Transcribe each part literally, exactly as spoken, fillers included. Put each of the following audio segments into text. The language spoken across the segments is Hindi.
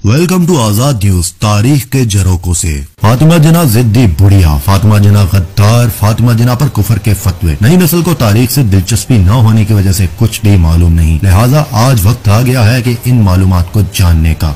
Welcome to Azad news. तारीख के झरोकों से फातिमा जिन्ना जिद्दी बुढ़िया, फातिमा जिन्ना गद्दार, फातिमा जिन्ना पर कुफर के फतवे। नई नस्ल को तारीख से दिलचस्पी न होने की वजह से कुछ भी मालूम नहीं, लिहाजा आज वक्त आ गया है कि इन मालूमात को जानने का।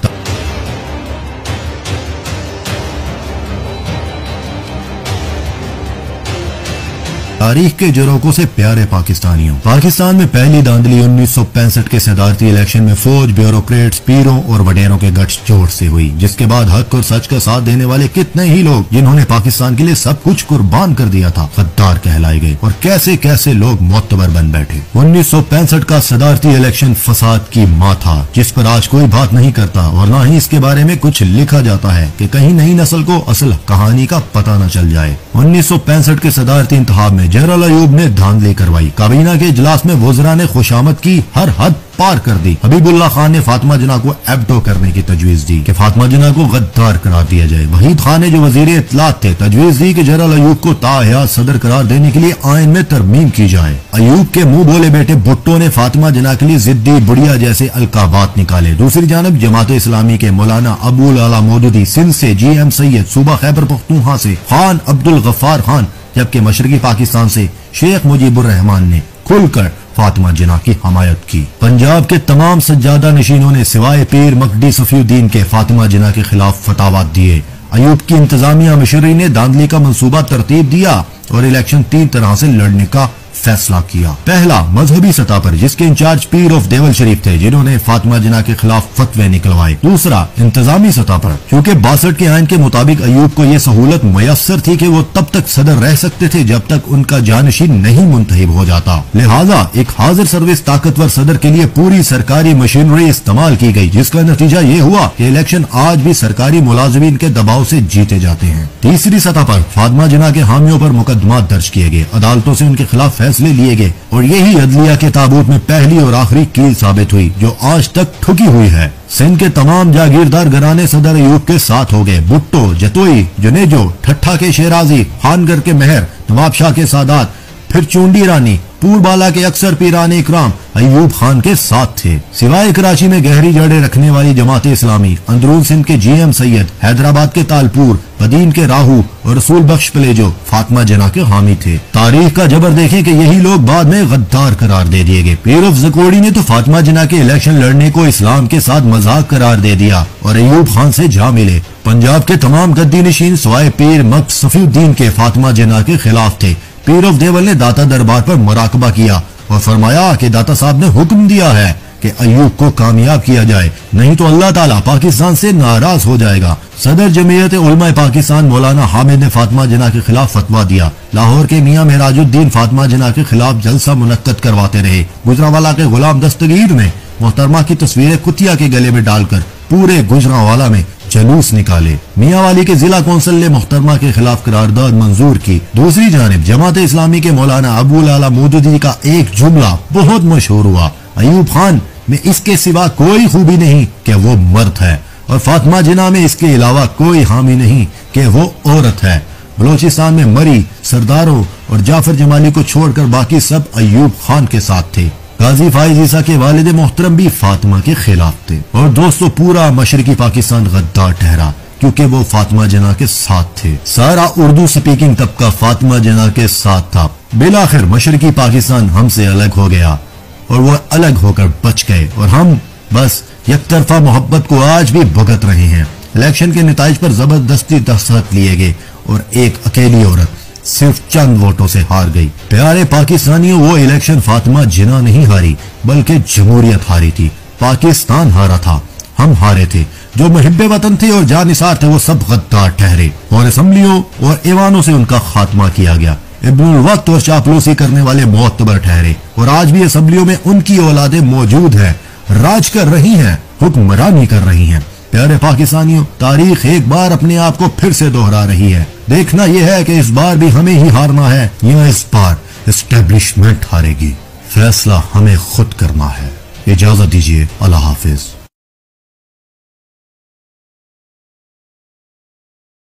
तारीख के झरोकों से प्यारे पाकिस्तानियों, पाकिस्तान में पहली धांधली उन्नीस सौ पैंसठ के सदारती इलेक्शन में फौज, ब्यूरोक्रेट्स, पीरों और वडेरों के गठजोड़ से हुई, जिसके बाद हक और सच का साथ देने वाले कितने ही लोग जिन्होंने पाकिस्तान के लिए सब कुछ कुर्बान कर दिया था, गद्दार कहलाए गए और कैसे कैसे लोग मोतबर बन बैठे। उन्नीस सौ पैंसठ का सदारती इलेक्शन फसाद की माँ था, जिस पर आज कोई बात नहीं करता और न ही इसके बारे में कुछ लिखा जाता है कि कहीं नई नस्ल को असल कहानी का पता न चल जाए। उन्नीस सौ पैंसठ के सदारती इंतखाब में जनरल अयूब ने धांधली करवाई। काबीना के इजलास में वज़रा ने खुशामद की हर हद पार कर दी। हबीबुल्लाह खान ने फातिमा जिन्ना को एब्डो करने की तजवीज दी कि फातिमा जिन्ना को गद्दार करार दिया जाए। वहीद खान ने जो वजीर इत्तलात थे तजवीज दी कि जनरल अयूब को ताहयात सदर करार देने के लिए आइन में तरमीम की जाए। अयूब के मुंह बोले बेटे भुट्टो ने फातिमा जिन्ना के लिए जिद्दी बुढ़िया जैसे अलकाबात निकाले। दूसरी जानब जमात इस्लामी के मौलाना अबुल आला मौदूदी, सिंध से जी एम सैयद, सूबा खैबर पख्तूनख्वा से खान अब्दुल गफ्फार खान, जबकि मशरकी पाकिस्तान से शेख मुजीबुर रहमान ने खुलकर फातिमा जिन्ना की हमायत की। पंजाब के तमाम सज्जादा नशीनों ने सिवाय पीर मकडी सफीउद्दीन के फातिमा जिन्ना के खिलाफ फतावा दिए। अयूब की इंतजामिया मिशरी ने धांधली का मंसूबा तरतीब दिया और इलेक्शन तीन तरह से लड़ने का फैसला किया। पहला, मजहबी सतह पर, जिसके इंचार्ज पीर ऑफ देवल शरीफ थे, जिन्होंने फातिमा जिन्ना के खिलाफ फतवे निकलवाए। दूसरा, इंतजामी सतह पर, क्योंकि बासठ के आइन के मुताबिक अयूब को यह सहूलत मयसर थी कि वो तब तक सदर रह सकते थे जब तक उनका जानशीन नहीं मुंतहिब हो जाता। लिहाजा एक हाजिर सर्विस ताकतवर सदर के लिए पूरी सरकारी मशीनरी इस्तेमाल की गई, जिसका नतीजा ये हुआ कि इलेक्शन आज भी सरकारी मुलाजिमीन के दबाव से जीते जाते हैं। तीसरी सतह पर फातिमा जिन्ना के हामियों पर मुकदमा दर्ज किए गए, अदालतों से उनके खिलाफ फैसले लिए गए और यही अदलिया के ताबूत में पहली और आखिरी कील साबित हुई जो आज तक ठुकी हुई है। सिंध के तमाम जागीरदार घराने सदर अयूब के साथ हो गए। भुट्टो, जतोई, जुनेजो, ठट्ठा के शेराजी, खानगर के मेहर, नवाब शाह के सादात, फिर चूंडी रानी, पूरबाला के अक्सर पीरान इकराम अयूब खान के साथ थे। सिवाय कराची में गहरी जड़ें रखने वाली जमात इस्लामी, अंदरून सिंध के जी एम सैयद, हैदराबाद के तालपुर, बदीन के राहू और रसूल बख्श पलेजो फातिमा जिन्ना के हामी थे। तारीख का जबर देखें कि यही लोग बाद में गद्दार करार दे दिए गए। पीर ऑफ जकोड़ी ने तो फातिमा जिन्ना के इलेक्शन लड़ने को इस्लाम के साथ मजाक करार दे दिया और अयूब खान से जा मिले। पंजाब के तमाम गद्दी नशीन सिवाय पीर मक सफीउद्दीन के फातिमा जिन्ना के खिलाफ थे। पीर ऑफ देवल ने दाता दरबार पर मुराकबा किया और फरमाया कि दाता साहब ने हुक्म दिया है कि अयूब को कामयाब किया जाए, नहीं तो अल्लाह ताला पाकिस्तान से नाराज हो जाएगा। सदर जमीयत उलमा पाकिस्तान मौलाना हामिद ने फातिमा जिन्ना के खिलाफ फतवा दिया। लाहौर के मियां मेहराजुद्दीन फातिमा जिन्ना के खिलाफ जलसा मुनक्कद करवाते रहे। गुजरावाला के गुलाम दस्तगीर ने मोहतरमा की तस्वीरें कुतिया के गले में डालकर पूरे गुजरावाला में जलूस निकाले। मियांवाली के जिला कौंसिल ने मोहतरमा के खिलाफ करारदाद मंजूर की। दूसरी जानिब जमात इस्लामी के मौलाना अबुल आला मौदूदी का एक जुमला बहुत मशहूर हुआ, अयूब खान में इसके सिवा कोई खूबी नहीं कि वो मर्द है और फातिमा जिन्ना में इसके अलावा कोई हामी नहीं कि वो औरत है। बलोचिस्तान में मरी, सरदारों और जाफर जमाली को छोड़कर बाकी सब अयूब खान के साथ थे। गाजी फाइज ईसा के वालिद मोहतरम भी फातिमा के खिलाफ थे और दोस्तों पूरा मशरकी पाकिस्तान गद्दार ठहरा क्योंकि वो फातिमा जिन्ना के साथ थे। सारा उर्दू स्पीकिंग तबका फातिमा जिन्ना के साथ था। बिलाखिर मशरकी पाकिस्तान हमसे अलग हो गया और वो अलग होकर बच गए और हम बस एक तरफा मोहब्बत को आज भी भुगत रहे हैं। इलेक्शन के नताइज पर जबरदस्ती दस्तखत लिए गए और एक अकेली औरत सिर्फ चंद वोटों से हार गई। प्यारे पाकिस्तानियों, वो इलेक्शन फातिमा जिन्ना नहीं हारी बल्कि जमहूरियत हारी थी। पाकिस्तान हारा था, हम हारे थे। जो मुहिब्बे वतन थे और जानिसार थे वो सब गद्दार ठहरे और असम्बलियों और ऐवानों से उनका खात्मा किया गया। इब्नुल वक्त और चापलूसी करने वाले मोतबर ठहरे और आज भी असम्बलियों में उनकी औलादें मौजूद है, राज कर रही हैं, हुक्मरानी कर रही हैं। प्यारे पाकिस्तानियों, तारीख एक बार अपने आप को फिर से दोहरा रही है। देखना यह है कि इस बार भी हमें ही हारना है या इस बार एस्टेब्लिशमेंट हारेगी। फैसला हमें खुद करना है। इजाजत दीजिए। अल्लाह हाफिज।